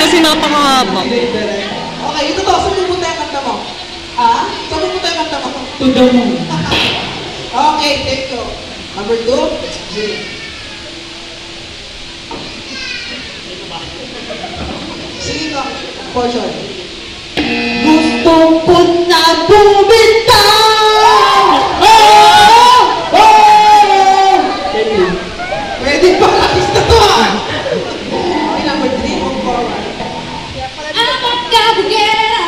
kasi napakahaba. Okay, ito to. Saan pupunta yung kanta mo? Ha? Saan pupunta yung kanta mo? To the moon. Okay, thank you. Number 2, Jay. Sige ka, portion. Gusto ko na bumitaw! Pwede pa kakis na to ha! Okay, number 3, move forward. I'm a gabugera.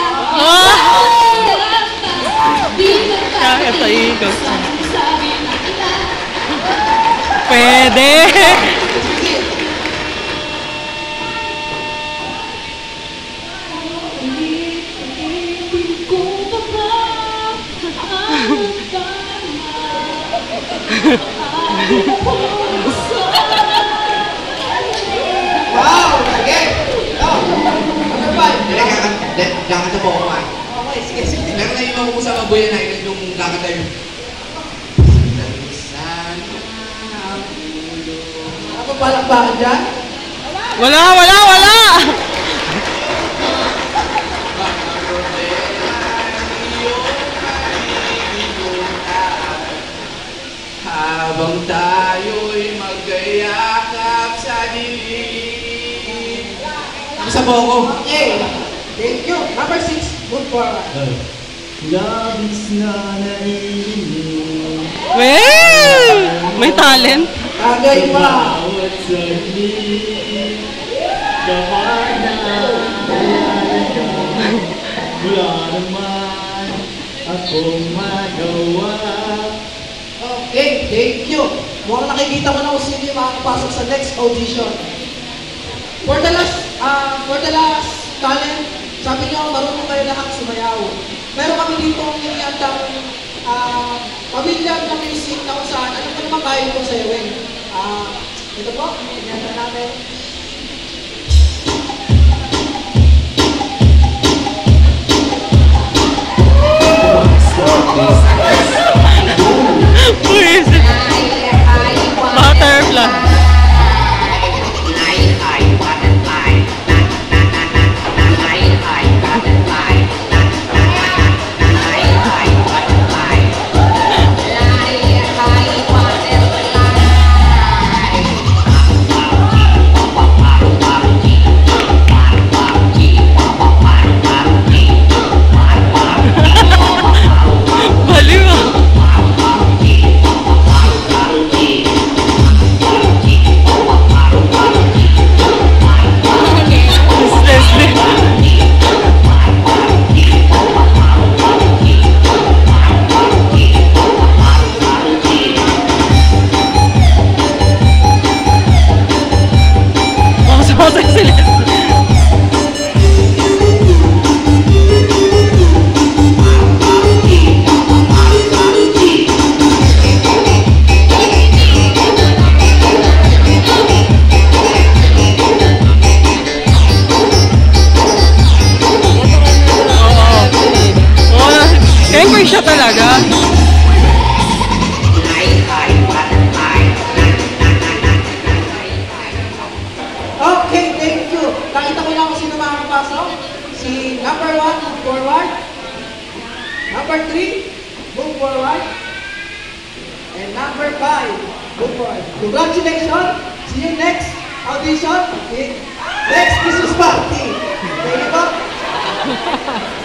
Kaya sa ikot. Sabi na kita. Pwede. Ulit-ulitin ko pa ba ang tama? Ang puso. Wow! Again! Oh, number 5. Kakanta po ako man. Okay, sige, sige. Meron na yung ako sa Mabuya na yung kakanta yung... Ano pa palakpakan dyan? Wala, wala, wala! Habang tayo'y magkayakap sa dilim. Isa po ako. Okay, thank you. Number 6, move forward. Labis na naiinig. Well, may talent. Tagay pa. Bawat saglit. Kapag naalala ka, wala naman akong magawa. Okay, thank you. Mukhang nakikita mo na kung sino yung makakapasok sa next audition. For the last talent, sabi niyo, marunong kayo lahat sumayaw. Meron kami dito ang iniandang pamilya ng music na kung saan, ano pa naman kaya itong sayawin. Ito po, iniandang namin. Please. Butterfly. Baliw ah. Sumasay sila. Angry siya talaga. Okay, thank you. Nakita ko lang kung sino makakapasok. Si number 1, move forward. Number 3, move forward. And number 5, move forward. Congratulations! See you next audition in next Christmas party. Thank you po.